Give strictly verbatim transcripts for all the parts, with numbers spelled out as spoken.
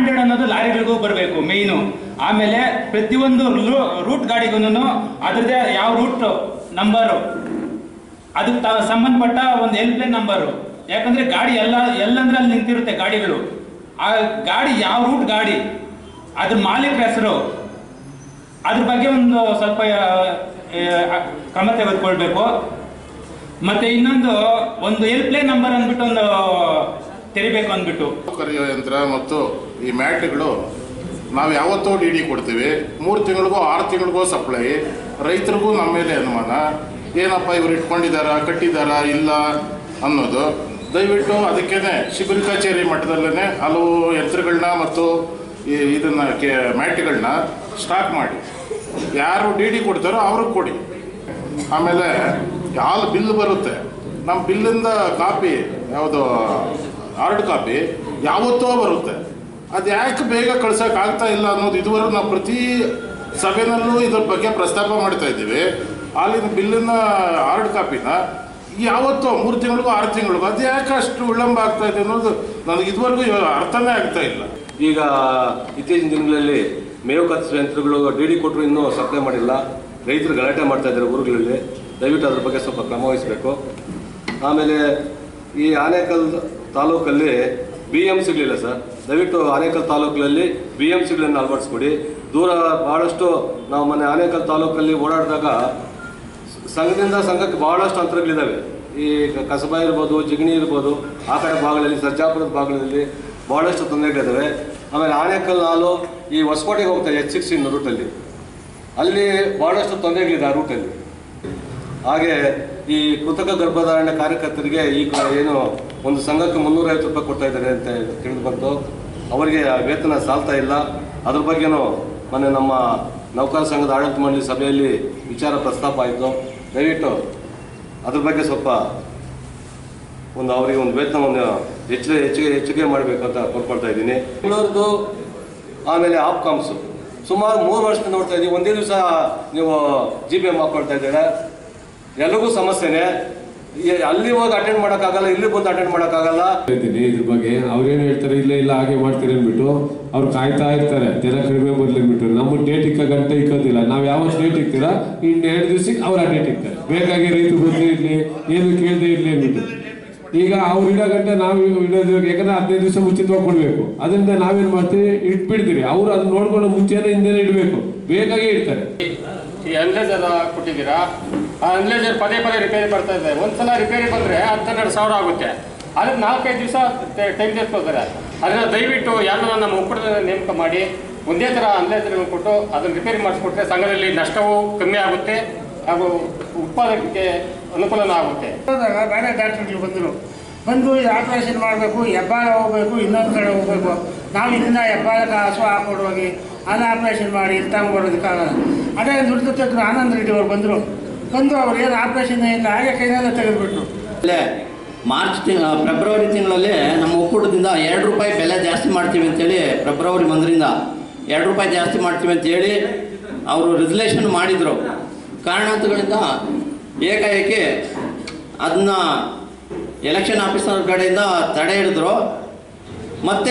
Standard ಅನ್ನೋದು ಲಾರಿಗಳಿಗೂ ಬರಬೇಕು ಮೇಯ್ನು. ಆಮೇಲೆ ಪ್ರತಿಯೊಂದು ರೂಟ್ ಗಾಡಿಗೂ ಅದರದೇ ಯಾವ ರೂಟ್ ನಂಬರು ಅದಕ್ಕೆ ಸಂಬಂಧಪಟ್ಟ ಒಂದು ಹೆಲ್ಪ್ಲೈನ್ ನಂಬರು. ಯಾಕಂದ್ರೆ ಗಾಡಿ ಎಲ್ಲ ಎಲ್ಲಂದ್ರೆ ಅಲ್ಲಿ ನಿಂತಿರುತ್ತೆ ಗಾಡಿಗಳು. ಆ ಗಾಡಿ ಯಾವ ರೂಟ್ ಗಾಡಿ, ಅದ್ರ ಮಾಲೀಕರ ಹೆಸರು, ಅದ್ರ ಬಗ್ಗೆ ಒಂದು ಸ್ವಲ್ಪ ಕ್ರಮ ತೆಗೆದುಕೊಳ್ಬೇಕು. ಮತ್ತೆ ಇನ್ನೊಂದು ಒಂದು ಹೆಲ್ಪ್ಲೈನ್ ನಂಬರ್ ಅಂದ್ಬಿಟ್ಟು ಒಂದು ತೆರಿಬೇಕು ಅಂದ್ಬಿಟ್ಟು. ಕರಿಯೋ ಯಂತ್ರ ಮತ್ತು ಈ ಮ್ಯಾಟ್ಗಳು ನಾವು ಯಾವತ್ತೂ ಡಿ ಡಿ ಕೊಡ್ತೀವಿ. ಮೂರು ತಿಂಗಳಿಗೂ ಆರು ತಿಂಗಳಿಗೂ ಸಪ್ಲೈ. ರೈತರಿಗೂ ನಮ್ಮ ಮೇಲೆ ಅನುಮಾನ, ಏನಪ್ಪ ಇವ್ರು ಇಟ್ಕೊಂಡಿದ್ದಾರಾ ಕಟ್ಟಿದ್ದಾರಾ ಇಲ್ಲ ಅನ್ನೋದು. ದಯವಿಟ್ಟು ಅದಕ್ಕೇ ಶಿಬಿರ ಕಚೇರಿ ಮಟ್ಟದಲ್ಲೇ ಹಲವು ಯಂತ್ರಗಳನ್ನ ಮತ್ತು ಇದನ್ನು ಕೆ ಮ್ಯಾಟ್ಗಳನ್ನ ಸ್ಟಾಕ್ ಮಾಡಿ ಯಾರು ಡಿ ಡಿ ಕೊಡ್ತಾರೋ ಅವ್ರಿಗೆ ಕೊಡಿ. ಆಮೇಲೆ ಯಾವ ಬಿಲ್ ಬರುತ್ತೆ ನಮ್ಮ ಬಿಲ್ಲಿಂದ ಕಾಪಿ ಯಾವುದು ಹಾರ್ಡ್ ಕಾಪಿ ಯಾವತ್ತೋ ಬರುತ್ತೆ. ಅದು ಯಾಕೆ ಬೇಗ ಕಳ್ಸೋಕ್ಕಾಗ್ತಾ ಇಲ್ಲ ಅನ್ನೋದು ಇದುವರೆಗೂ ನಾವು ಪ್ರತಿ ಸಭೆನಲ್ಲೂ ಇದ್ರ ಬಗ್ಗೆ ಪ್ರಸ್ತಾಪ ಮಾಡ್ತಾ ಇದ್ದೀವಿ. ಅಲ್ಲಿನ ಬಿಲ್ಲಿನ ಹಾರ್ಡ್ ಕಾಪಿನ ಯಾವತ್ತೋ ಮೂರು ತಿಂಗಳಿಗೂ ಆರು ತಿಂಗಳಿಗೂ ಅದು ಯಾಕೆ ಅಷ್ಟು ವಿಳಂಬ ಆಗ್ತಾ ಇದೆ ಅನ್ನೋದು ನನಗೆ ಇದುವರೆಗೂ ಅರ್ಥನೇ ಆಗ್ತಾ ಇಲ್ಲ. ಈಗ ಇತ್ತೀಚಿನ ದಿನಗಳಲ್ಲಿ ಮೇವು ಕತ್ತರಿಸುವ ಯಂತ್ರಗಳು ಡಿ ಡಿ ಕೊಟ್ಟರು ಇನ್ನೂ ಸಪ್ಲೈ ಮಾಡಿಲ್ಲ. ರೈತರು ಗಲಾಟೆ ಮಾಡ್ತಾ ಇದ್ದಾರೆ ಊರುಗಳಲ್ಲಿ. ದಯವಿಟ್ಟು ಅದ್ರ ಬಗ್ಗೆ ಸ್ವಲ್ಪ ಕ್ರಮ ವಹಿಸಬೇಕು. ಆಮೇಲೆ ಈ ಆನೇಕಲ್ ತಾಲೂಕಲ್ಲಿ ಬಿ ಎಮ್ ಸಿಗಲಿಲ್ಲ ಸರ್. ದಯವಿಟ್ಟು ಆನೇಕಲ್ ತಾಲೂಕಲ್ಲಿ ಬಿ ಎಮ್ ಸಿಗಳನ್ನು ಅಳವಡಿಸ್ಕೊಡಿ. ದೂರ ಭಾಳಷ್ಟು ನಾವು ಮೊನ್ನೆ ಆನೇಕಲ್ ತಾಲೂಕಲ್ಲಿ ಓಡಾಡಿದಾಗ ಸಂಘದಿಂದ ಸಂಘಕ್ಕೆ ಭಾಳಷ್ಟು ಅಂತರಗಳಿದ್ದಾವೆ. ಈ ಕಸಬಾ ಇರ್ಬೋದು, ಜಿಗಣಿ ಇರ್ಬೋದು, ಆ ಕಡೆ ಭಾಗಗಳಲ್ಲಿ ಸರ್ಜಾಪುರದ ಭಾಗಗಳಲ್ಲಿ ಭಾಳಷ್ಟು ತೊಂದರೆಗಳಿದ್ದಾವೆ. ಆಮೇಲೆ ಆನೇಕಲ್ ನಾಲು ಈ ಹೊಸಕೋಟೆಗೆ ಹೋಗ್ತಾರೆ ಎಚ್ ಸಿಕ್ಸ್ಟೀನ್ ರೂಟಲ್ಲಿ, ಅಲ್ಲಿ ಭಾಳಷ್ಟು ತೊಂದರೆಗಳಿದೆ ಆ ರೂಟಲ್ಲಿ. ಹಾಗೆ ಈ ಕೃತಕ ಗರ್ಭಧಾರಣೆ ಕಾರ್ಯಕರ್ತರಿಗೆ ಈ ಏನು ಒಂದು ಸಂಘಕ್ಕೆ ಮುನ್ನೂರೈವತ್ತು ರೂಪಾಯಿ ಕೊಡ್ತಾ ಇದ್ದಾರೆ ಅಂತ ತಿಳಿದು ಬಂತು. ಅವರಿಗೆ ವೇತನ ಸಾಲ್ತಾ ಇಲ್ಲ. ಅದ್ರ ಬಗ್ಗೆನೂ ಮೊನ್ನೆ ನಮ್ಮ ನೌಕರ ಸಂಘದ ಆಡಳಿತ ಮಂಡಳಿ ಸಭೆಯಲ್ಲಿ ವಿಚಾರ ಪ್ರಸ್ತಾಪ ಆಯಿತು. ದಯವಿಟ್ಟು ಅದ್ರ ಬಗ್ಗೆ ಸ್ವಲ್ಪ ಒಂದು ಅವರಿಗೆ ಒಂದು ವೇತನವನ್ನು ಹೆಚ್ಚು ಹೆಚ್ಚಿಗೆ ಹೆಚ್ಚಿಗೆ ಮಾಡಬೇಕು ಅಂತ ಕೋರ್ಕೊಳ್ತಾ ಇದ್ದೀನಿ. ಬೆಂಗಳೂರದು ಆಮೇಲೆ ಆಪ್ಕಾಮ್ಸು ಸುಮಾರು ಮೂರು ವರ್ಷದಿಂದ ನೋಡ್ತಾ ಇದ್ದೀವಿ. ಒಂದೇ ದಿವಸ ನೀವು ಜಿ ಪಿ ಎಮ್ ಹಾಕ್ಕೊಳ್ತಾ ಇದ್ದೀರಾ. ಎಲ್ರಿಗೂ ಸಮಸ್ಯೆನೇ. ಅಲ್ಲಿ ಹೋಗಿ ಅಟೆಂಡ್ ಮಾಡೋಕ್ಕಾಗಲ್ಲ, ಇಲ್ಲಿ ಬಂದು ಅಟೆಂಡ್ ಮಾಡೋಕ್ಕಾಗಲ್ಲ. ಹೇಳ್ತೀನಿ ಇದ್ರ ಬಗ್ಗೆ. ಅವ್ರೇನು ಹೇಳ್ತಾರೆ ಇಲ್ಲ ಇಲ್ಲ ಹಾಗೆ ಮಾಡ್ತೀರಿ ಅಂದ್ಬಿಟ್ಟು ಅವ್ರು ಕಾಯ್ತಾ ಇರ್ತಾರೆ ಜನ ಕಡಿಮೆ ಬರ್ಲಿ ಅಂದ್ಬಿಟ್ಟು. ನಮ್ಮ ಡೇಟ್ ಇಕ್ಕ ಗಂಟೆ ಇಕ್ಕೋದಿಲ್ಲ. ನಾವು ಯಾವತ್ತು ಡೇಟ್ ಇಕ್ತೀರಾ ಇನ್ನು ಎರಡು ದಿವಸಕ್ಕೆ ಅವ್ರು ಆ ಡೇಟ್ ಇಕ್ತಾರೆ. ಬೇಕಾಗಿ ರೈತರು ಬಂದೇ ಇರಲಿ, ಏನು ಕೇಳದೆ ಇರಲಿ ಅಂದ್ಬಿಟ್ಟು. ಈಗ ಅವ್ರು ಇಡೋ ಗಂಟೆ ನಾವು ಇಡೋದು ಯಾಕಂದ್ರೆ ಹದಿನೈದು ದಿವಸ ಮುಂಚಿತವಾಗಿ ಕೊಡಬೇಕು. ಅದರಿಂದ ನಾವೇನು ಮಾಡ್ತೀವಿ ಇಟ್ಬಿಡ್ತೀವಿ. ಅವ್ರು ಅದನ್ನ ನೋಡ್ಕೊಂಡು ಮುಂಚೆನೇ ಹಿಂದೆನೇ ಇಡಬೇಕು, ಬೇಕಾಗೇ ಇಡ್ತಾರೆ. ಈ ಅನ್ಲೇಜರ್ ಕೊಟ್ಟಿದ್ದೀರಾ, ಆ ಅನ್ಲೇಜರ್ ಪದೇ ಪದೇ ರಿಪೇರಿ ಬರ್ತಾ ಇದೆ. ಒಂದ್ಸಲ ರಿಪೇರಿ ಬಂದರೆ ಹತ್ತೆರಡು ಸಾವಿರ ಆಗುತ್ತೆ. ಅದಕ್ಕೆ ನಾಲ್ಕೈದು ದಿವಸ ಟೈಮ್ ತೆಗೆದುಕೊಳ್ತಾರೆ. ಅದನ್ನು ದಯವಿಟ್ಟು ಯಾರನ್ನ ನಮ್ಮ ಒಕ್ಕೂಟದ ನೇಮಕ ಮಾಡಿ ಒಂದೇ ಥರ ಅನ್ಲೇಜರ್ ಕೊಟ್ಟು ಅದನ್ನು ರಿಪೇರಿ ಮಾಡಿಸ್ಕೊಟ್ರೆ ಸಂಘದಲ್ಲಿ ನಷ್ಟವೂ ಕಮ್ಮಿ ಆಗುತ್ತೆ ಹಾಗೂ ಉತ್ಪಾದಕಕ್ಕೆ ಅನುಕೂಲನೂ ಆಗುತ್ತೆ. ಬೇರೆ ಡಾಕ್ಟರ್ಗಳು ಬಂದರು ಬಂದು ಆಪರೇಷನ್ ಮಾಡಬೇಕು, ಹೆಬ್ಬಾಳ ಹೋಗಬೇಕು, ಇನ್ನೊಂದು ಕಡೆ ಹೋಗಬೇಕು. ನಾವು ಇದನ್ನ ಹೆಬ್ಬಾಳಕ್ಕೆ ಹಸು ಹಾಕೊಂಡು ಹೋಗಿ ಅದು ಆಪ್ರೇಷನ್ ಮಾಡಿ ಇಲ್ಲಿ ತಗೊಂಡ್ಬರೋದಕ್ಕಾಗಲ್ಲ. ಅದೇ ದುಡ್ಡು ತೆಗೆದ್ರು ಆನಂದ್ ರೆಡ್ಡಿ ಅವ್ರು ಬಂದರು. ಬಂದು ಅವ್ರು ಏನು ಆಪ್ರೇಷನ್ ಇಲ್ಲ ಹಾಗೆ ಕೈನೆಲ್ಲ ತೆಗೆದುಬಿಟ್ರು. ಅಲ್ಲೇ ಮಾರ್ಚ್ ತಿಂಗ್ ಫೆಬ್ರವರಿ ತಿಂಗಳಲ್ಲಿ ನಮ್ಮ ಒಕ್ಕೂಟದಿಂದ ಎರಡು ರೂಪಾಯಿ ಬೆಲೆ ಜಾಸ್ತಿ ಮಾಡ್ತೀವಿ ಅಂತೇಳಿ ಫೆಬ್ರವರಿ ಒಂದರಿಂದ ಎರಡು ರೂಪಾಯಿ ಜಾಸ್ತಿ ಮಾಡ್ತೀವಿ ಅಂತೇಳಿ ಅವರು ರೆಸಲ್ಯೂಷನ್ ಮಾಡಿದರು. ಕಾರಣಾಂತರಗಳಿಂದ ಏಕಾಏಕಿ ಅದನ್ನ ಎಲೆಕ್ಷನ್ ಆಫೀಸರ್ ಕಡೆಯಿಂದ ತಡೆ ಹಿಡಿದ್ರು. ಮತ್ತು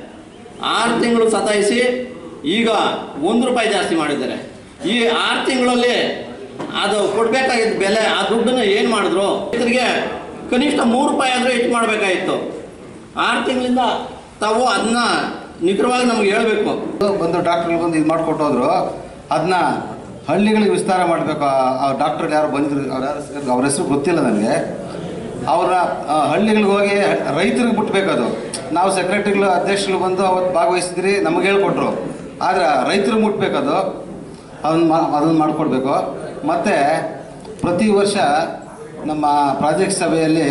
ಆರು ತಿಂಗಳು ಸತಾಯಿಸಿ ಈಗ ಒಂದು ರೂಪಾಯಿ ಜಾಸ್ತಿ ಮಾಡಿದ್ದಾರೆ. ಈ ಆರು ತಿಂಗಳಲ್ಲಿ ಅದು ಕೊಡಬೇಕಾಗಿದ್ದ ಬೆಲೆ ಆ ದುಡ್ಡನ್ನು ಏನು ಮಾಡಿದ್ರು, ರೈತರಿಗೆ ಕನಿಷ್ಠ ಮೂರು ರೂಪಾಯಿ ಆದರೂ ಹೆಚ್ಚು ಮಾಡಬೇಕಾಗಿತ್ತು. ಆರು ತಿಂಗಳಿಂದ ತಾವು ಅದನ್ನ ನಿಖರವಾಗಿ ನಮ್ಗೆ ಹೇಳಬೇಕು. ಬಂದು ಡಾಕ್ಟ್ರಿಗೆ ಬಂದು ಇದು ಮಾಡಿಕೊಟ್ಟೋದ್ರು. ಅದನ್ನ ಹಳ್ಳಿಗಳಿಗೆ ವಿಸ್ತಾರ ಮಾಡಬೇಕು. ಆ ಡಾಕ್ಟ್ರಿಗೆ ಯಾರು ಬಂದಿದ್ರು ಅವ್ರ ಅವ್ರ ಹೆಸರು ಗೊತ್ತಿಲ್ಲ ನನಗೆ. ಅವರ ಹಳ್ಳಿಗಳಿಗೆ ಹೋಗಿ ರೈತರಿಗೆ ಬಿಟ್ಬೇಕದು. ನಾವು ಸೆಕ್ರೆಟರಿಗಳು ಅಧ್ಯಕ್ಷಗಳು ಬಂದು ಅವತ್ತು ಭಾಗವಹಿಸಿದ್ರಿ, ನಮಗೆ ಹೇಳ್ಕೊಟ್ರು. ಆದರೆ ರೈತರಿಗೆ ಮುಟ್ಬೇಕದು. ಅದನ್ನು ಮಾ ಅದನ್ನು ಮಾಡಿಕೊಡ್ಬೇಕು. ಮತ್ತು ಪ್ರತಿ ವರ್ಷ ನಮ್ಮ ಪ್ರಾಜೆಕ್ಟ್ ಸಭೆಯಲ್ಲಿ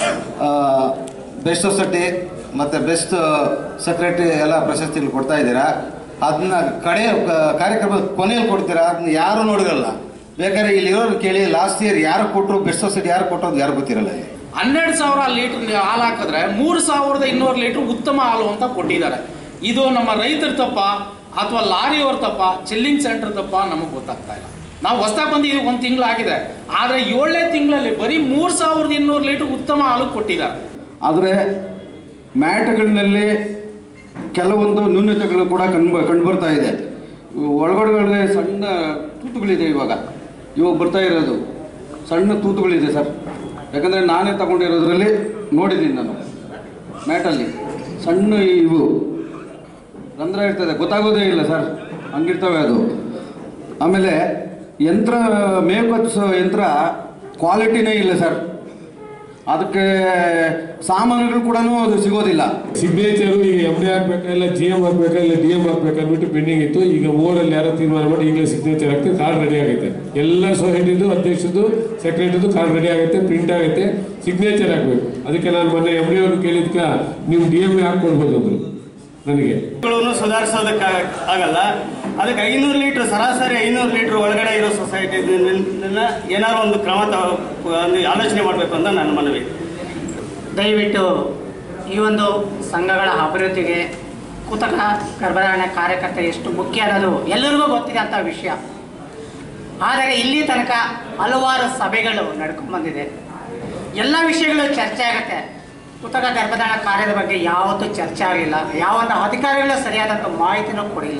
ಬೆಸ್ಟ್ ಸೊಸೈಟಿ ಮತ್ತು ಬೆಸ್ಟ್ ಸೆಕ್ರೆಟರಿ ಎಲ್ಲ ಪ್ರಶಸ್ತಿಗಳು ಕೊಡ್ತಾ ಇದ್ದೀರಾ. ಅದನ್ನ ಕಡೆ ಕಾರ್ಯಕ್ರಮದ ಕೊನೆಯಲ್ಲಿ ಕೊಡ್ತೀರಾ. ಅದನ್ನ ಯಾರೂ ನೋಡಿರಲ್ಲ. ಬೇಕಾದ್ರೆ ಇಲ್ಲಿ ಇರೋರು ಕೇಳಿ ಲಾಸ್ಟ್ ಇಯರ್ ಯಾರು ಕೊಟ್ಟರು, ಬೆಸ್ಟ್ ಸೊಸೈಟಿ ಯಾರು ಕೊಟ್ಟರು ಯಾರು ಗೊತ್ತಿರಲ್ಲ. ಹನ್ನೆರಡು ಸಾವಿರ ಲೀಟರ್ ಹಾಲು ಹಾಕಿದ್ರೆ ಮೂರು ಸಾವಿರದ ಇನ್ನೂರು ಲೀಟರ್ ಉತ್ತಮ ಹಾಲು ಅಂತ ಕೊಟ್ಟಿದ್ದಾರೆ. ಇದು ನಮ್ಮ ರೈತರ ತಪ್ಪ ಅಥವಾ ಲಾರಿಯವ್ರ ತಪ್ಪ, ಚಿಲ್ಲಿಂಗ್ ಸೆಂಟರ್ ತಪ್ಪ ನಮಗೆ ಗೊತ್ತಾಗ್ತಾ ಇಲ್ಲ. ನಾವು ಹೊಸದಾಗಿ ಬಂದು ಒಂದು ತಿಂಗಳು ಆಗಿದೆ, ಆದರೆ ಏಳನೇ ತಿಂಗಳಲ್ಲಿ ಬರೀ ಮೂರು ಸಾವಿರದ ಇನ್ನೂರು ಲೀಟರ್ ಉತ್ತಮ ಹಾಲು ಕೊಟ್ಟಿದ್ದಾರೆ. ಆದರೆ ಮ್ಯಾಟ್ಗಳಲ್ಲಿ ಕೆಲವೊಂದು ನ್ಯೂನತೆಗಳು ಕೂಡ ಕಂಡು ಕಂಡು ಬರ್ತಾ ಇದೆ. ಒಳಗಡೆ ಸಣ್ಣ ತೂತುಗಳಿದೆ ಇವಾಗ ಇವಾಗ ಬರ್ತಾ ಇರೋದು ಸಣ್ಣ ತೂತುಗಳಿದೆ ಸರ್. ಯಾಕಂದರೆ ನಾನೇ ತಗೊಂಡಿರೋದ್ರಲ್ಲಿ ನೋಡಿದ್ದೀನಿ ನಾನು ಮ್ಯಾಟಲ್ಲಿ ಸಣ್ಣ ಇವು ರಂಧ್ರ ಇರ್ತದೆ, ಗೊತ್ತಾಗೋದೇ ಇಲ್ಲ ಸರ್, ಹಂಗಿರ್ತವೆ ಅದು. ಆಮೇಲೆ ಯಂತ್ರ ಮೇವು ಕತ್ತಿಸೋ ಯಂತ್ರ ಕ್ವಾಲಿಟಿನೇ ಇಲ್ಲ ಸರ್, ಅದಕ್ಕೆ ಸಾಮಾನುಗಳು ಕೂಡ ಅದು ಸಿಗೋದಿಲ್ಲ. ಸಿಗ್ನೇಚರು ಈಗ ಎಮ್ ಡಿ ಹಾಕ್ಬೇಕಾ ಇಲ್ಲ ಜಿ ಎಮ್ ಹಾಕ್ಬೇಕಾ ಇಲ್ಲ ಡಿ ಎಮ್ ಹಾಕ್ಬೇಕಾ ಅಂದ್ಬಿಟ್ಟು ಪೆಂಡಿಂಗ್ ಇತ್ತು. ಈಗ ಮೂರಲ್ಲಿ ಯಾರೋ ತೀರ್ಮಾನ ಮಾಡಿ ಈಗಲೇ ಸಿಗ್ನೇಚರ್ ಹಾಕ್ತೀವಿ, ಕಾರ್ಡ್ ರೆಡಿ ಆಗುತ್ತೆ. ಎಲ್ಲ ಸೊಸೈಟಿದು ಅಧ್ಯಕ್ಷದ್ದು ಸೆಕ್ರೆಟರಿದು ಕಾರ್ಡ್ ರೆಡಿ ಆಗುತ್ತೆ, ಪ್ರಿಂಟ್ ಆಗುತ್ತೆ, ಸಿಗ್ನೇಚರ್ ಹಾಕ್ಬೇಕು. ಅದಕ್ಕೆ ನಾನು ಮೊನ್ನೆ ಎಮ್ ಡಿ ಅವ್ರು ಕೇಳಿದ್ಕ ನೀವು ಡಿ ಎಮ್ ಹಾಕ್ಕೊಡ್ಬೋದು ಅಂದರು ನನಗೆ. ಸುಧಾರಿಸೋದಕ್ಕೆ ಆಗಲ್ಲ, ಅದಕ್ಕೆ ಐನೂರು ಲೀಟ್ರ್ ಸರಾಸರಿ ಐನೂರು ಲೀಟ್ರ್ ಒಳಗಡೆ ಇರೋ ಸೊಸೈಟಿ ಏನಾದ್ರು ಒಂದು ಕ್ರಮ ಒಂದು ಆಲೋಚನೆ ಮಾಡಬೇಕು ಅಂತ ನನ್ನ ಮನವಿ. ದಯವಿಟ್ಟು ಈ ಒಂದು ಸಂಘಗಳ ಅಭಿವೃದ್ಧಿಗೆ ಕೃತಕ ಗರ್ಭಧಾರಣೆ ಕಾರ್ಯಕರ್ತ ಎಷ್ಟು ಮುಖ್ಯ ಅನ್ನೋದು ಎಲ್ಲರಿಗೂ ಗೊತ್ತಿದೆ ಅಂತ ವಿಷಯ. ಆದರೆ ಇಲ್ಲಿ ತನಕ ಹಲವಾರು ಸಭೆಗಳು ನಡ್ಕೊಂಡು ಬಂದಿದೆ, ಎಲ್ಲ ವಿಷಯಗಳು ಚರ್ಚೆ ಆಗುತ್ತೆ. ಕೃತಕ ಗರ್ಭಧಾರಣ ಕಾರ್ಯದ ಬಗ್ಗೆ ಯಾವತ್ತೂ ಚರ್ಚೆ ಆಗಿಲ್ಲ, ಯಾವ ಒಂದು ಅಧಿಕಾರಿಗಳು ಸರಿಯಾದಂಥ ಮಾಹಿತಿನೂ ಕೊಡಿಲ್ಲ.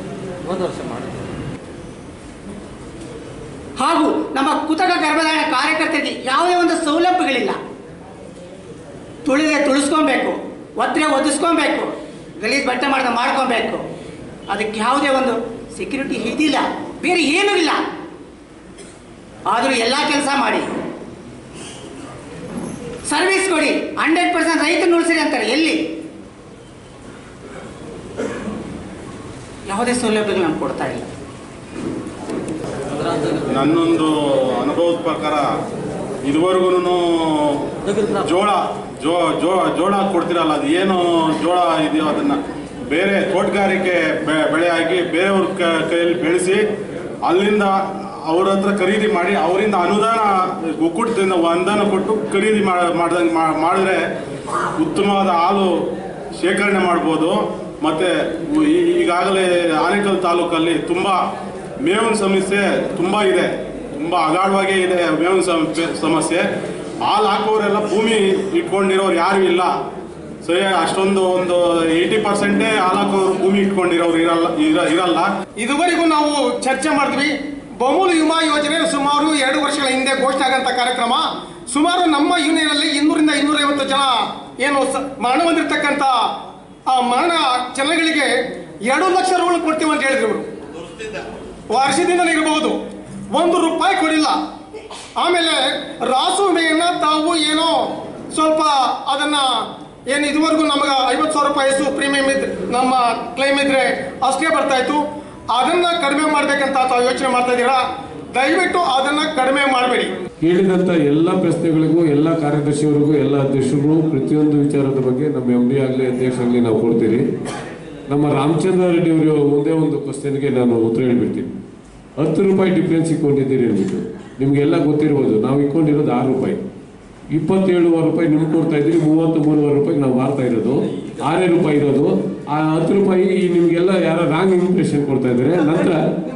ಹಾಗೂ ನಮ್ಮ ಕೃತಕ ಗರ್ಭಧಾರಣ ಕಾರ್ಯಕರ್ತರಿಗೆ ಯಾವುದೇ ಒಂದು ಸೌಲಭ್ಯಗಳಿಲ್ಲ. ತುಳಿದ್ರೆ ತುಳಿಸ್ಕೊಬೇಕು, ಒತ್ತರೆ ಒದಿಸ್ಕೊಬೇಕು, ಗಲೀಜು ಬಟ್ಟೆ ಮಾಡಿದ ಮಾಡ್ಕೊಬೇಕು. ಅದಕ್ಕೆ ಯಾವುದೇ ಒಂದು ಸೆಕ್ಯೂರಿಟಿ ಇದಿಲ್ಲ, ಬೇರೆ ಏನೂ ಇಲ್ಲ. ಆದರೂ ಎಲ್ಲ ಕೆಲಸ ಮಾಡಿ ಸರ್ವಿಸ್ ಕೊಡಿ, ಹಂಡ್ರೆಡ್ ಪರ್ಸೆಂಟ್ ರೈತರು ಉಳಿಸಿರಿ ಅಂತಾರೆ. ಎಲ್ಲಿ ಯಾವುದೇ ಸೌಲಭ್ಯಗಳು ನಮ್ಗೆ ಕೊಡ್ತಾ ಇಲ್ಲ. ನನ್ನೊಂದು ಅನುಭವದ ಪ್ರಕಾರ ಇದುವರೆಗೂ ಜೋಳ ಜೋ ಜೋ ಜೋಳ ಕೊಡ್ತಿರಲ್ಲ, ಅದು ಏನು ಜೋಳ ಇದೆಯೋ ಅದನ್ನು ಬೇರೆ ತೋಟಗಾರಿಕೆ ಬೆಳೆ ಆಗಿ ಬೇರೆಯವ್ರ ಕೈಯಲ್ಲಿ ಬೆಳೆಸಿ ಅಲ್ಲಿಂದ ಅವ್ರ ಹತ್ರ ಖರೀದಿ ಮಾಡಿ ಅವರಿಂದ ಅನುದಾನ ಒಕ್ಕೂಟದಿಂದ ಅನುದಾನ ಕೊಟ್ಟು ಖರೀದಿ ಮಾಡ್ದಂಗೆ ಮಾಡಿದ್ರೆ ಉತ್ತಮವಾದ ಹಾಲು ಶೇಖರಣೆ ಮಾಡ್ಬೋದು. ಮತ್ತು ಈಗಾಗಲೇ ಆನೇಕಲ್ ತಾಲೂಕಲ್ಲಿ ತುಂಬ ಮೇವಿನ ಸಮಸ್ಯೆ ತುಂಬ ಇದೆ, ತುಂಬ ಅಗಾಢವಾಗೇ ಇದೆ ಮೇವಿನ ಸಮಸ್ಯೆ. ಹಾಲು ಹಾಕೋರೆಲ್ಲ ಭೂಮಿ ಇಟ್ಕೊಂಡಿರೋರು ಯಾರು ಇಲ್ಲ, ಸರಿ ಅಷ್ಟೊಂದು ಒಂದು ಏಯ್ಟಿ ಪರ್ಸೆಂಟೇ ಹಾಲು ಹಾಕೋರು ಭೂಮಿ ಇಟ್ಕೊಂಡಿರೋರು ಇರಲ್ಲ ಇರಲ್ಲ ಇದುವರೆಗೂ ನಾವು ಚರ್ಚೆ ಮಾಡಿದ್ವಿ. ಬಹುಮೂಲ ವಿಮಾ ಯೋಜನೆ ಸುಮಾರು ಎರಡು ವರ್ಷಗಳ ಹಿಂದೆ ಘೋಷಣೆ ಆಗಂತ ಕಾರ್ಯಕ್ರಮ. ಸುಮಾರು ನಮ್ಮ ಯೂನಿಯನಲ್ಲಿ ಇನ್ನೂರಿಂದ ಇನ್ನೂರೈವತ್ತು ಜನ ಏನು ಮರಣ ಹೊಂದಿರತಕ್ಕಂಥ ಆ ಮರಣ ಜನಗಳಿಗೆ ಎರಡು ಲಕ್ಷ ರೂಪಾಯಿ ಕೊಡ್ತೀವಿ ಅಂತ ಹೇಳಿದ್ರು ಇವರು. ವರ್ಷದಿಂದ ಇರಬಹುದು, ಒಂದು ರೂಪಾಯಿ ಕೊಡಿಲ್ಲ. ಆಮೇಲೆ ರಾಸು ವಿಮೆಯನ್ನ ತಾವು ಏನೋ ಸ್ವಲ್ಪ ಅದನ್ನ ಏನು ಇದುವರೆಗೂ ನಮಗೆ ಐವತ್ತು ಸಾವಿರ ರೂಪಾಯಿ ಪ್ರೀಮಿಯಂ ಇದ್ರೆ ನಮ್ಮ ಕ್ಲೈಮ್ ಇದ್ರೆ ಅಷ್ಟೇ ಬರ್ತಾ ಇತ್ತು, ಅದನ್ನ ಕಡಿಮೆ ಮಾಡ್ಬೇಕಂತ ತಾವು ಯೋಚನೆ ಮಾಡ್ತಾ ಇದ್ದೀರಾ? ದಯವಿಟ್ಟು ಅದನ್ನ ಕಡಿಮೆ ಮಾಡಬೇಡಿ. ಕೇಳಿದಂತ ಎಲ್ಲ ಪ್ರಶ್ನೆಗಳಿಗೂ ಎಲ್ಲ ಕಾರ್ಯದರ್ಶಿಯವರಿಗೂ ಎಲ್ಲ ಅಧ್ಯಕ್ಷರು ಪ್ರತಿಯೊಂದು ವಿಚಾರದ ಬಗ್ಗೆ ನಮ್ಮ ಎಂ ಡಿ ಆಗಲಿ ಅಧ್ಯಕ್ಷರಾಗಲಿ ನಾವು ಕೊಡ್ತೀರಿ. ನಮ್ಮ ರಾಮಚಂದ್ರ ರೆಡ್ಡಿ ಅವರು ಒಂದೇ ಒಂದು ಕ್ವಶನ್ಗೆ ನಾನು ಉತ್ತರ ಹೇಳ್ಬಿಡ್ತೀನಿ. ಹತ್ತು ರೂಪಾಯಿ ಡಿಫ್ರೆನ್ಸ್ ಇಟ್ಕೊಂಡಿದ್ದೀರಿ ಅಂದ್ಬಿಟ್ಟು ನಿಮಗೆಲ್ಲ ಗೊತ್ತಿರ್ಬೋದು. ನಾವು ಇಟ್ಕೊಂಡಿರೋದು ಆರು ರೂಪಾಯಿ, ಇಪ್ಪತ್ತೇಳುವರೆ ರೂಪಾಯಿ ನಿಮ್ಗೆ ಕೊಡ್ತಾ ಇದ್ದೀರಿ, ಮೂವತ್ತು ಮೂರುವರೆ ರೂಪಾಯಿಗೆ ನಾವು ಮಾರ್ತಾ ಇರೋದು, ಆರೇ ರೂಪಾಯಿ ಇರೋದು. ಆ ಹತ್ತು ರೂಪಾಯಿ ನಿಮಗೆಲ್ಲ ಯಾರೋ ರಾಂಗ್ ಇಂಪ್ರೆಷನ್ ಕೊಡ್ತಾ ಇದ್ದಾರೆ. ನಂತರ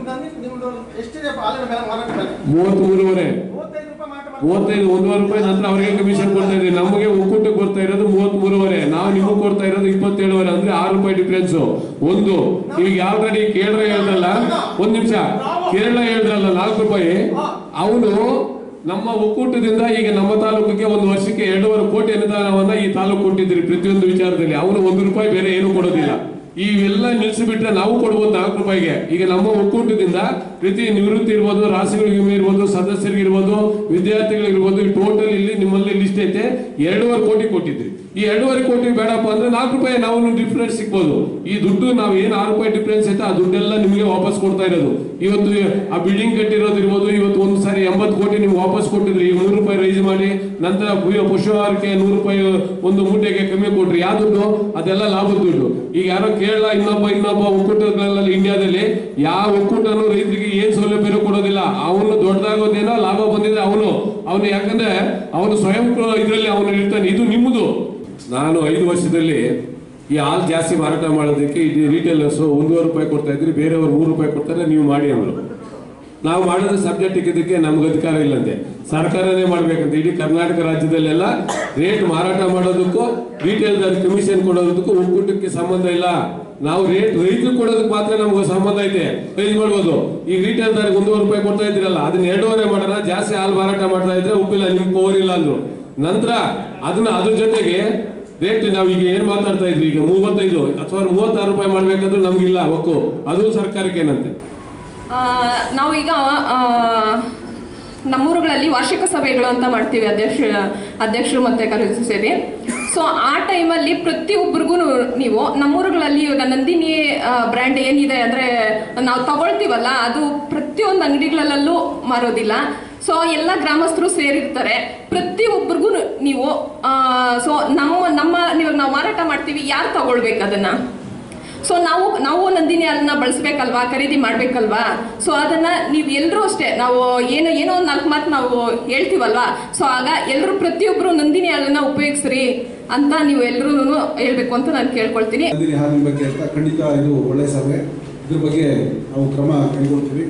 ಮೂವತ್ತ್ ಮೂರುವರೆ ಮೂವತ್ತೈದು ಒಂದೂವರೆ ರೂಪಾಯಿ ನಂತರ ಅವ್ರಿಗೆ ಕಮಿಷನ್ ಕೊಡ್ತಾ ಇದ್ದೀವಿ. ನಮಗೆ ಒಕ್ಕೂಟಕ್ಕೆ ಬರ್ತಾ ಇರೋದು ಮೂವತ್ತ್ ಮೂರುವರೆ, ನಾವು ನಿಮಗೆ ಕೊಡ್ತಾ ಇರೋದು ಇಪ್ಪತ್ತೇಳುವರೆ, ಅಂದ್ರೆ ಆರು ರೂಪಾಯಿ ಡಿಫ್ರೆನ್ಸು. ಒಂದು ಈಗ ಆಲ್ರೆಡಿ ಕೇರಳ ಹೇಳಿದ್ರಲ್ಲ, ಒಂದ್ ನಿಮಿಷ, ಕೇರಳ ಹೇಳಿದ್ರಲ್ಲ ನಾಲ್ಕು ರೂಪಾಯಿ, ಅವನು ನಮ್ಮ ಒಕ್ಕೂಟದಿಂದ ಈಗ ನಮ್ಮ ತಾಲೂಕಿಗೆ ಒಂದು ವರ್ಷಕ್ಕೆ ಎರಡೂವರೆ ಕೋಟಿ ಅನುದಾನವನ್ನ ಈ ತಾಲೂಕು ಕೊಟ್ಟಿದ್ರಿ ಪ್ರತಿಯೊಂದು ವಿಚಾರದಲ್ಲಿ. ಅವನು ಒಂದು ರೂಪಾಯಿ ಬೇರೆ ಏನು ಕೊಡೋದಿಲ್ಲ. ಇವೆಲ್ಲ ನಿಲ್ಲಿಸಿಬಿಟ್ರೆ ನಾವು ಕೊಡ್ಬೋದು ನಾಲ್ಕು ರೂಪಾಯಿಗೆ. ಈಗ ನಮ್ಮ ಒಕ್ಕೂಟದಿಂದ ಪ್ರತಿ ನಿವೃತ್ತಿ ಇರ್ಬೋದು, ರಾಸಿಗಳ ವಿಮೆ ಇರ್ಬೋದು, ಸದಸ್ಯರಿಗಿರ್ಬೋದು, ವಿದ್ಯಾರ್ಥಿಗಳಿರ್ಬೋದು, ಟೋಟಲ್ ಇಲ್ಲಿ ನಿಮ್ಮಲ್ಲಿ ಲಿಸ್ಟ್ ಐತೆ ಎರಡೂವರೆ ಕೋಟಿ ಕೊಟ್ಟಿದ್ರಿ. ಈ ಎರಡೂವರೆ ಕೋಟಿ ಬೇಡಪ್ಪ ಅಂದ್ರೆ ನಾಲ್ಕು ರೂಪಾಯಿ ನಾವು ಡಿಫ್ರೆನ್ಸ್ ಸಿಗ್ಬೋದು. ಈ ದುಡ್ಡು ನಾವು ಏನು ಆರು ರೂಪಾಯಿ ಡಿಫ್ರೆನ್ಸ್ ಐತೆ ಆ ದುಡ್ಡೆಲ್ಲ ನಿಮಗೆ ವಾಪಸ್ ಕೊಡ್ತಾ ಇರೋದು. ಇವತ್ತು ಆ ಬಿಲ್ಡಿಂಗ್ ಕಟ್ಟಿರೋದು ಇರ್ಬೋದು, ಇವತ್ತು ಒಂದು ಸಾರಿ ಎಂಬತ್ತು ಕೋಟಿ ನಿಮ್ಗೆ ವಾಪಸ್ ಕೊಟ್ಟಿದ್ರಿ, ಈಗ ನೂರು ರೂಪಾಯಿ ರೈಸ್ ಮಾಡಿ ನಂತರ ಪಶುಹಾರಕ್ಕೆ ನೂರು ರೂಪಾಯಿ ಒಂದು ಮೂಟೆಗೆ ಕಮ್ಮಿ ಕೊಟ್ರಿ. ಯಾವ ದುಡ್ಡು? ಅದೆಲ್ಲ ಲಾಭದ ದುಡ್ಡು. ಈಗ ಯಾರೋ ಕೇರಳ ಇನ್ನೊಬ್ಬ ಇನ್ನೊಬ್ಬ ಒಕ್ಕೂಟಗಳಲ್ಲಿ ಇಂಡಿಯಾದಲ್ಲಿ ಯಾವ ಒಕ್ಕೂಟನು ರೈತರಿಗೆ ಏನ್ ಸೌಲಭ್ಯನೂ ಕೊಡೋದಿಲ್ಲ. ಅವನು ದೊಡ್ಡದಾಗೋದೇನೋ ಲಾಭ ಬಂದಿದ್ರೆ ಅವನು ಅವನು ಯಾಕಂದ್ರೆ ಅವನು ಸ್ವಯಂ ಇದರಲ್ಲಿ ಅವನು ಇರ್ತಾನೆ. ಇದು ನಿಮ್ಮದು. ನಾನು ಐದು ವರ್ಷದಲ್ಲಿ ಈ ಹಾಲು ಜಾಸ್ತಿ ಮಾರಾಟ ಮಾಡೋದಕ್ಕೆ ಇದು ರೀಟೇಲರ್ಸ್ ಒಂದೂವರೆ ರೂಪಾಯಿ ಕೊಡ್ತಾ ಇದ್ರಿ, ಬೇರೆಯವರು ಮೂರು ರೂಪಾಯಿ ಕೊಡ್ತಾರೆ, ನೀವು ಮಾಡಿ ಅಂದರು. ನಾವು ಮಾಡೋದು ಸಬ್ಜೆಕ್ಟ್ ಇದಕ್ಕೆ ನಮ್ಗೆ ಅಧಿಕಾರ ಇಲ್ಲಂತೆ, ಸರ್ಕಾರನೇ ಮಾಡ್ಬೇಕಂತ. ಇಡೀ ಕರ್ನಾಟಕ ರಾಜ್ಯದಲ್ಲೆಲ್ಲ ರೇಟ್ ಮಾರಾಟ ಮಾಡೋದಕ್ಕೂ ರಿಟೇಲ್ದಾರ್ ಕಮಿಷನ್ ಕೊಡೋದಕ್ಕೂ ಒಕ್ಕೂಟಕ್ಕೆ ಸಂಬಂಧ ಇಲ್ಲ. ನಾವು ರೇಟ್ ರೈತರು ಕೊಡೋದಕ್ಕೆ ಮಾತ್ರ ನಮ್ಗೆ ಸಂಬಂಧ ಐತೆ, ರೈಸ್ ಮಾಡ್ಬೋದು. ಈಗ ರಿಟೇಲ್ದಾರ್ಗೆ ಒಂದೂವರೆ ರೂಪಾಯಿ ಕೊಡ್ತಾ ಇದ್ದೀರಲ್ಲ, ಅದನ್ನ ಎರಡೂವರೆ ಮಾಡೋಣ, ಜಾಸ್ತಿ ಹಾಲು ಮಾರಾಟ ಮಾಡ್ತಾ ಇದ್ರೆ ಉಪ್ಪಿಲ್ಲ, ನಿಮ್ಗೆ ಪವರ್ ಇಲ್ಲ ಅಂದ್ರು. ನಂತರ ಅದನ್ನ ಅದ್ರ ಜೊತೆಗೆ ರೇಟ್ ನಾವು ಈಗ ಏನ್ ಮಾತಾಡ್ತಾ ಇದ್ವಿ, ಈಗ ಮೂವತ್ತೈದು ಅಥವಾ ಮೂವತ್ತಾರು ರೂಪಾಯಿ ಮಾಡ್ಬೇಕಂದ್ರೆ ನಮ್ಗಿಲ್ಲ ಒಕ್ಕು, ಅದು ಸರ್ಕಾರಕ್ಕೆ ಏನಂತೆ. ನಾವೀಗ ನಮ್ಮೂರುಗಳಲ್ಲಿ ವಾರ್ಷಿಕ ಸಭೆಗಳು ಅಂತ ಮಾಡ್ತೀವಿ, ಅಧ್ಯಕ್ಷ ಅಧ್ಯಕ್ಷರು ಮತ್ತೆ ಕಾರ್ಯದರ್ಶಿ ಸೇರಿ. ಸೊ ಆ ಟೈಮಲ್ಲಿ ಪ್ರತಿಯೊಬ್ಬರಿಗೂ ನೀವು ನಮ್ಮೂರುಗಳಲ್ಲಿ ಇವಾಗ ನಂದಿನಿ ಬ್ರ್ಯಾಂಡ್ ಏನಿದೆ ಅಂದ್ರೆ ನಾವು ತಗೊಳ್ತೀವಲ್ಲ, ಅದು ಪ್ರತಿಯೊಂದು ಅಂಗಡಿಗಳಲ್ಲೂ ಮಾರೋದಿಲ್ಲ. ಸೊ ಎಲ್ಲ ಗ್ರಾಮಸ್ಥರು ಸೇರಿರ್ತಾರೆ, ಪ್ರತಿಯೊಬ್ಬರಿಗೂ ನೀವು ಸೊ ನಮ್ಮ ನಮ್ಮ ನೀವು ನಾವು ಮಾರಾಟ ಮಾಡ್ತೀವಿ, ಯಾರು ತಗೊಳ್ಬೇಕು ಅದನ್ನ? ಸೊ ನಾವು ನಾವು ನಂದಿನಿ ಹಾಲನ್ನ ಬಳಸ್ಬೇಕಲ್ವಾ, ಖರೀದಿ ಮಾಡ್ಬೇಕಲ್ವಾ? ಸೊ ಅದನ್ನ ನೀವು ಎಲ್ಲರೂ ಅಷ್ಟೇ, ನಾವು ಏನೋ ಏನೋ ಒಂದು ನಾಲ್ಕು ಮಾತು ನಾವು ಹೇಳ್ತೀವಲ್ವಾ, ಸೊ ಆಗ ಎಲ್ಲರೂ ಪ್ರತಿಯೊಬ್ಬರು ನಂದಿನಿ ಹಾಲನ್ನ ಉಪಯೋಗಿಸ್ರಿ ಅಂತ ನೀವು ಎಲ್ಲರೂ ಹೇಳ್ಬೇಕು ಅಂತ ನಾನು ಕೇಳ್ಕೊಳ್ತೀನಿ. ನಂದಿನಿ ಹಾಲಿನ ಬಗ್ಗೆ ಅಂತ ಖಂಡಿತ ಇದು ಒಳ್ಳೆ ಸಭೆ, ಇದ್ರ ಬಗ್ಗೆ ನಾವು ಕ್ರಮ ಕೈಗೊಳ್ತೀವಿ.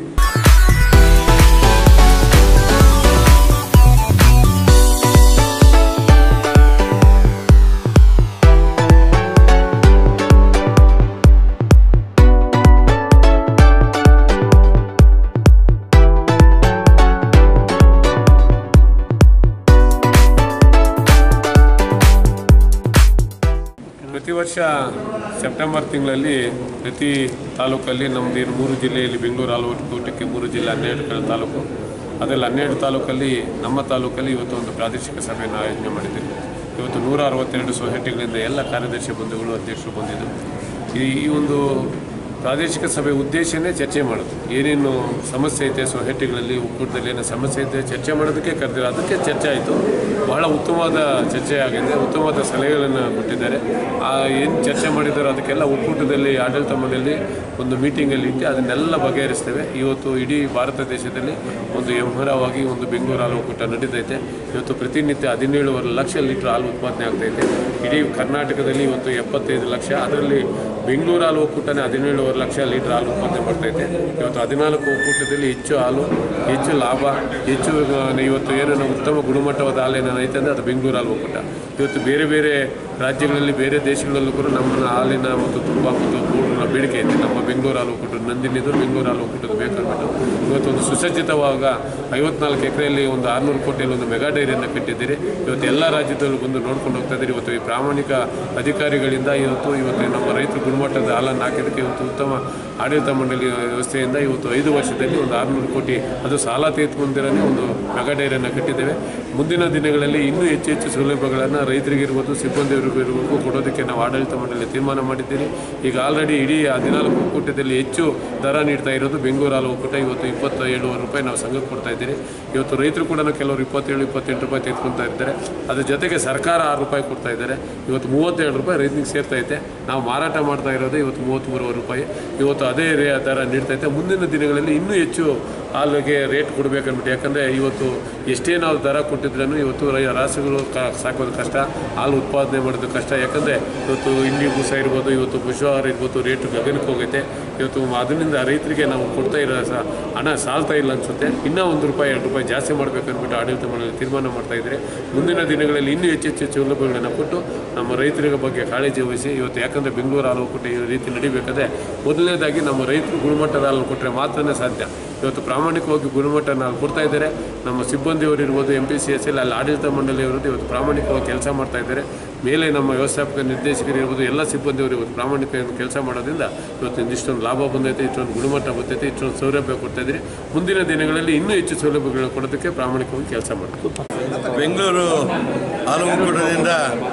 ಪ್ರತಿ ವರ್ಷ ಸೆಪ್ಟೆಂಬರ್ ತಿಂಗಳಲ್ಲಿ ಪ್ರತಿ ತಾಲೂಕಲ್ಲಿ ನಮ್ಮದು ಏನು ಮೂರು ಜಿಲ್ಲೆಯಲ್ಲಿ ಬೆಂಗಳೂರು ಹಾಲು ಒಕ್ಕೂಟಕ್ಕೆ ಮೂರು ಜಿಲ್ಲೆ ಹನ್ನೆರಡು ತಾಲೂಕು, ಅದರಲ್ಲಿ ಹನ್ನೆರಡು ತಾಲೂಕಲ್ಲಿ ನಮ್ಮ ತಾಲೂಕಲ್ಲಿ ಇವತ್ತು ಒಂದು ಪ್ರಾದೇಶಿಕ ಸಭೆಯನ್ನು ಆಯೋಜನೆ ಮಾಡಿದ್ದೀವಿ. ಇವತ್ತು ನೂರ ಅರವತ್ತೆರಡು ಸೊಸೈಟಿಗಳಿಂದ ಎಲ್ಲ ಕಾರ್ಯದರ್ಶಿ ಬಂಧುಗಳು ಅಧ್ಯಕ್ಷರು ಬಂದಿದ್ದರು. ಈ ಈ ಒಂದು ಪ್ರಾದೇಶಿಕ ಸಭೆ ಉದ್ದೇಶನೇ ಚರ್ಚೆ ಮಾಡೋದು, ಏನೇನು ಸಮಸ್ಯೆ ಐತೆ ಸೊಸೈಟಿಗಳಲ್ಲಿ, ಒಕ್ಕೂಟದಲ್ಲಿ ಏನೋ ಸಮಸ್ಯೆ ಐತೆ ಚರ್ಚೆ ಮಾಡೋದಕ್ಕೆ ಕರೆದಿರೋ, ಅದಕ್ಕೆ ಚರ್ಚೆ ಆಯಿತು. ಬಹಳ ಉತ್ತಮವಾದ ಚರ್ಚೆ ಆಗಿದೆ, ಉತ್ತಮವಾದ ಸಲಹೆಗಳನ್ನು ಕೊಟ್ಟಿದ್ದಾರೆ. ಆ ಏನು ಚರ್ಚೆ ಮಾಡಿದ್ದಾರೋ ಅದಕ್ಕೆಲ್ಲ ಒಕ್ಕೂಟದಲ್ಲಿ ಆಡಳಿತ ಮಂಡಳಿ ಒಂದು ಮೀಟಿಂಗಲ್ಲಿ ಇಟ್ಟು ಅದನ್ನೆಲ್ಲ ಬಗೆಹರಿಸ್ತೇವೆ. ಇವತ್ತು ಇಡೀ ಭಾರತ ದೇಶದಲ್ಲಿ ಒಂದು ಹೆಮ್ಮರವಾಗಿ ಒಂದು ಬೆಂಗಳೂರು ಹಾಲು ಒಕ್ಕೂಟ ನಡೀತೈತೆ. ಇವತ್ತು ಪ್ರತಿನಿತ್ಯ ಹದಿನೇಳುವರೆ ಲಕ್ಷ ಲೀಟ್ರ್ ಹಾಲು ಉತ್ಪಾದನೆ ಆಗ್ತೈತೆ. ಇಡೀ ಕರ್ನಾಟಕದಲ್ಲಿ ಇವತ್ತು ಎಪ್ಪತ್ತೈದು ಲಕ್ಷ, ಅದರಲ್ಲಿ ಬೆಂಗಳೂರು ಹಾಲು ಒಕ್ಕೂಟನೇ ಹದಿನೇಳುವರೆ ಲಕ್ಷ ಲೀಟ್ರ್ ಹಾಲು ಉತ್ಪಾದನೆ ಮಾಡ್ತೈತೆ. ಇವತ್ತು ಹದಿನಾಲ್ಕು ಒಕ್ಕೂಟದಲ್ಲಿ ಹೆಚ್ಚು ಹಾಲು, ಹೆಚ್ಚು ಲಾಭ, ಹೆಚ್ಚು ಇವತ್ತು ಏನೋ ಉತ್ತಮ ಗುಣಮಟ್ಟವಾದ ಹಾಲು ಏನೋ ಐತೆ ಅಂದರೆ ಅದು ಬೆಂಗಳೂರು ಹಾಲು ಒಕ್ಕೂಟ. ಇವತ್ತು ಬೇರೆ ಬೇರೆ ರಾಜ್ಯಗಳಲ್ಲಿ, ಬೇರೆ ದೇಶಗಳಲ್ಲೂ ಕೂಡ ನಮ್ಮ ಹಾಲಿನ ಮತ್ತು ತುಪ್ಪ ಮತ್ತು ಗೂಡಿನ ಬೇಡಿಕೆ ಐತೆ. ನಮ್ಮ ಬೆಂಗಳೂರು ಹಾಲು ಒಕ್ಕೂಟ ನಂದಿನಿದು ಬೆಂಗಳೂರು ಹಾಲು ಒಕ್ಕೂಟದ ಬೇಕಂದ್ಬಿಟ್ಟು ಇವತ್ತು ಒಂದು ಸುಸಜ್ಜಿತವಾಗ ಐವತ್ನಾಲ್ಕು ಎಕರೆಯಲ್ಲಿ ಒಂದು ಆರುನೂರು ಕೋಟಿಯಲ್ಲಿ ಒಂದು ಮೆಗಾ ಡೈರಿಯನ್ನು ಕಟ್ಟಿದ್ದೀರಿ. ಇವತ್ತು ಎಲ್ಲ ರಾಜ್ಯದಲ್ಲೂ ಬಂದು ನೋಡ್ಕೊಂಡು ಹೋಗ್ತಾ ಇದ್ದೀರಿ. ಇವತ್ತು ಈ ಪ್ರಾಮಾಣಿಕ ಅಧಿಕಾರಿಗಳಿಂದ ಇವತ್ತು ಇವತ್ತು ನಮ್ಮ ರೈತರು ಗುಣಮಟ್ಟದ ಹಾಲನ್ನು ಹಾಕಿದ್ದಕ್ಕೆ ಇವತ್ತು ಉತ್ತಮ ಆಡಳಿತ ಮಂಡಳಿ ವ್ಯವಸ್ಥೆಯಿಂದ ಇವತ್ತು ಐದು ವರ್ಷದಲ್ಲಿ ಒಂದು ಆರುನೂರು ಕೋಟಿ ಅದು ಸಾಲ ತೆಗೆದುಕೊಂಡಿರೋನೇ ಒಂದು ಮೆಗಾ ಡೈರಿಯನ್ನು ಕಟ್ಟಿದ್ದೇವೆ. ಮುಂದಿನ ದಿನಗಳಲ್ಲಿ ಇನ್ನೂ ಹೆಚ್ಚು ಹೆಚ್ಚು ಸೌಲಭ್ಯಗಳನ್ನು ರೈತರಿಗಿರ್ಬೋದು, ಸಿಬ್ಬಂದಿಯವರಿಗೂ ಕೊಡೋದಕ್ಕೆ ನಾವು ಆಡಳಿತ ಮಂಡಳಿ ತೀರ್ಮಾನ ಮಾಡಿದ್ದೀರಿ. ಈಗ ಆಲ್ರೆಡಿ ಇಡೀ ಹದಿನಾಲ್ಕು ಒಕ್ಕೂಟದಲ್ಲಿ ಹೆಚ್ಚು ದರ ನೀಡ್ತಾ ಇರೋದು ಬೆಂಗಳೂರು ಹಾಲು ಒಕ್ಕೂಟ. ಇವತ್ತು ಇಪ್ಪತ್ತ ಏಳುವರೆ ರೂಪಾಯಿ ನಾವು ಸಂಘಕ್ಕೆ ಕೊಡ್ತಾ ಇದ್ದೀರಿ. ಇವತ್ತು ರೈತರು ಕೂಡ ಕೆಲವರು ಇಪ್ಪತ್ತೇಳು ಇಪ್ಪತ್ತೆಂಟು ರೂಪಾಯಿ ತೆಗೆದುಕೊಳ್ತಾ ಇದ್ದಾರೆ. ಅದ್ರ ಜೊತೆಗೆ ಸರ್ಕಾರ ಆರು ರೂಪಾಯಿ ಕೊಡ್ತಾ ಇದ್ದಾರೆ. ಇವತ್ತು ಮೂವತ್ತೆರಡು ರೂಪಾಯಿ ರೈತನಿಗೆ ಸೇರ್ತೈತೆ. ನಾವು ಮಾರಾಟ ಮಾಡ್ತಾ ಇರೋದು ಇವತ್ತು ಮೂವತ್ತ್ಮೂರುವರೆ ರೂಪಾಯಿ. ಇವತ್ತು ಅದೇ ರೇ ದರ ನೀಡ್ತೈತೆ. ಮುಂದಿನ ದಿನಗಳಲ್ಲಿ ಇನ್ನೂ ಹೆಚ್ಚು ಹಾಲಿಗೆ ರೇಟ್ ಕೊಡಬೇಕನ್ಬಿಟ್ಟು, ಯಾಕಂದರೆ ಇವತ್ತು ಎಷ್ಟೇ ನಾವು ದರ ಕೊಟ್ಟಿದ್ರೂ ಇವತ್ತು ರೈ ರಾಸುಗಳು ಸಾಕೋದು ಕಷ್ಟ, ಹಾಲು ಉತ್ಪಾದನೆ ಮಾಡೋದು ಕಷ್ಟ. ಯಾಕಂದರೆ ಇವತ್ತು ಹಿಂಡಿ ಬೂಸ ಇರ್ಬೋದು, ಇವತ್ತು ಪಶುಹಾರ ಇರ್ಬೋದು, ರೇಟು ಗಗನಕ್ಕೆ ಹೋಗೈತೆ. ಇವತ್ತು ಅದರಿಂದ ರೈತರಿಗೆ ನಾವು ಕೊಡ್ತಾ ಇರೋ ಸ ಹಣ ಸಾಲ್ತಾ ಇಲ್ಲ ಅನಿಸುತ್ತೆ. ಇನ್ನೂ ಒಂದು ರೂಪಾಯಿ ಎರಡು ರೂಪಾಯಿ ಜಾಸ್ತಿ ಮಾಡಬೇಕನ್ಬಿಟ್ಟು ಆಡಳಿತ ಮಂಡಳಿ ತೀರ್ಮಾನ ಮಾಡ್ತಾ ಇದ್ದಾರೆ. ಮುಂದಿನ ದಿನಗಳಲ್ಲಿ ಇನ್ನೂ ಹೆಚ್ಚು ಹೆಚ್ಚು ಸೌಲಭ್ಯಗಳನ್ನು ಕೊಟ್ಟು ನಮ್ಮ ರೈತರ ಬಗ್ಗೆ ಕಾಳಜಿ ವಹಿಸಿ ಇವತ್ತು, ಯಾಕಂದರೆ ಬೆಂಗಳೂರು ಹಾಲು ಒಕ್ಕೂಟ ಈ ರೀತಿ ನಡಿಬೇಕಾದ್ರೆ ಮೊದಲನೇದಾಗಿ ನಮ್ಮ ರೈತರು ಗುಣಮಟ್ಟದ ಹಾಲು ಕೊಟ್ಟರೆ ಮಾತ್ರನೇ ಸಾಧ್ಯ. ಇವತ್ತು ಪ್ರಾಮಾಣಿಕವಾಗಿ ಗುಣಮಟ್ಟನ ಹಾಲು ಕೊಡ್ತಾ ಇದ್ದಾರೆ. ನಮ್ಮ ಸಿಬ್ಬಂದಿಯವರು ಇರ್ಬೋದು, M P C S L ಅಲ್ಲಿ ಆಡಳಿತ ಮಂಡಳಿಯವರು ಇವತ್ತು ಪ್ರಾಮಾಣಿಕವಾಗಿ ಕೆಲಸ ಮಾಡ್ತಾ ಇದ್ದಾರೆ. ಮೇಲೆ ನಮ್ಮ ವ್ಯವಸ್ಥಾಪಕ ನಿರ್ದೇಶಕರು ಇರ್ಬೋದು, ಎಲ್ಲ ಸಿಬ್ಬಂದಿಯವರು ಇವತ್ತು ಪ್ರಾಮಾಣಿಕ ಕೆಲಸ ಮಾಡೋದ್ರಿಂದ ಇವತ್ತು ಇಷ್ಟೊಂದು ಲಾಭ ಬಂದೈತೆ, ಇಷ್ಟೊಂದು ಗುಣಮಟ್ಟ ಬಂದೈತೆ, ಇಷ್ಟೊಂದು ಸೌಲಭ್ಯ ಕೊಡ್ತಾ ಇದ್ದೀರಿ. ಮುಂದಿನ ದಿನಗಳಲ್ಲಿ ಇನ್ನೂ ಹೆಚ್ಚು ಸೌಲಭ್ಯಗಳನ್ನು ಕೊಡೋದಕ್ಕೆ ಪ್ರಾಮಾಣಿಕವಾಗಿ ಕೆಲಸ ಮಾಡ್ತೀವಿ. ಬೆಂಗಳೂರು ಹಾಲು ಒಕ್ಕೂಟದಿಂದ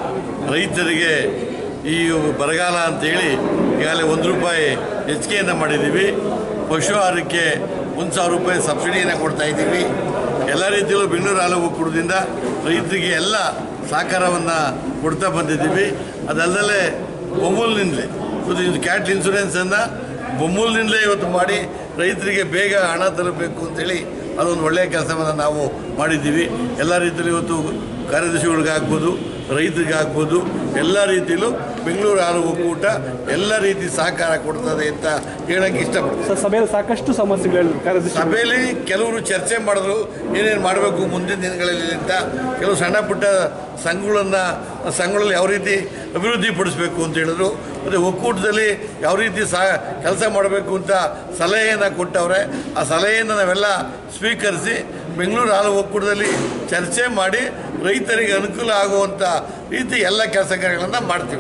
ರೈತರಿಗೆ ಈ ಬರಗಾಲ ಅಂತೇಳಿ ಈಗಾಗಲೇ ಒಂದು ರೂಪಾಯಿ ಹೆಚ್ಚಿಗೆಯನ್ನು ಮಾಡಿದ್ದೀವಿ. ಪಶು ಆಹಾರಕ್ಕೆ ಒಂದು ಸಾವಿರ ರೂಪಾಯಿ ಸಬ್ಸಿಡಿಯನ್ನು ಕೊಡ್ತಾ ಇದ್ದೀವಿ. ಎಲ್ಲ ರೀತಿಯಲ್ಲೂ ಬೆಂಗಳೂರು ಹಾಲು ಒಕ್ಕೂಟದಿಂದ ರೈತರಿಗೆ ಎಲ್ಲ ಸಹಕಾರವನ್ನು ಕೊಡ್ತಾ ಬಂದಿದ್ದೀವಿ. ಅದಲ್ಲದೆ ಬೊಮ್ಮೂಲಿನಿಂದಲೇ ಇವತ್ತು ಕ್ಯಾಟ್ ಇನ್ಶೂರೆನ್ಸನ್ನು ಬೊಮ್ಮೂಲಿನಿಂದಲೇ ಇವತ್ತು ಮಾಡಿ ರೈತರಿಗೆ ಬೇಗ ಹಣ ತರಬೇಕು ಅಂತೇಳಿ ಅದೊಂದು ಒಳ್ಳೆಯ ಕೆಲಸವನ್ನು ನಾವು ಮಾಡಿದ್ದೀವಿ. ಎಲ್ಲ ರೀತಿಯಲ್ಲಿ ಇವತ್ತು ಕಾರ್ಯದರ್ಶಿಗಳಿಗಾಗ್ಬೋದು, ರೈತರಿಗಾಗ್ಬೋದು, ಎಲ್ಲ ರೀತಿಯಲ್ಲೂ ಬೆಂಗಳೂರು ಹಾಲು ಒಕ್ಕೂಟ ಎಲ್ಲ ರೀತಿ ಸಹಕಾರ ಕೊಡ್ತದೆ ಅಂತ ಹೇಳಕ್ಕೆ ಇಷ್ಟಪಡ್ತೀನಿ. ಸಭೆಯಲ್ಲಿ ಸಾಕಷ್ಟು ಸಮಸ್ಯೆಗಳು ಸಭೆಯಲ್ಲಿ ಕೆಲವರು ಚರ್ಚೆ ಮಾಡಿದ್ರು ಏನೇನು ಮಾಡಬೇಕು ಮುಂದಿನ ದಿನಗಳಲ್ಲಿ ಅಂತ. ಕೆಲವು ಸಣ್ಣ ಪುಟ್ಟ ಸಂಘಗಳನ್ನು ಸಂಘಗಳಲ್ಲಿ ಯಾವ ರೀತಿ ಅಭಿವೃದ್ಧಿ ಪಡಿಸಬೇಕು ಅಂತ ಹೇಳಿದ್ರು. ಮತ್ತು ಒಕ್ಕೂಟದಲ್ಲಿ ಯಾವ ರೀತಿ ಸಹ ಕೆಲಸ ಮಾಡಬೇಕು ಅಂತ ಸಲಹೆಯನ್ನು ಕೊಟ್ಟವ್ರೆ. ಆ ಸಲಹೆಯನ್ನು ನಾವೆಲ್ಲ ಸ್ವೀಕರಿಸಿ ಬೆಂಗಳೂರು ಹಾಲು ಒಕ್ಕೂಟದಲ್ಲಿ ಚರ್ಚೆ ಮಾಡಿ ರೈತರಿಗೆ ಅನುಕೂಲ ಆಗುವಂಥ ರೀತಿ ಎಲ್ಲ ಕೆಲಸ ಕಾರ್ಯಗಳನ್ನು ಮಾಡ್ತೀವಿ.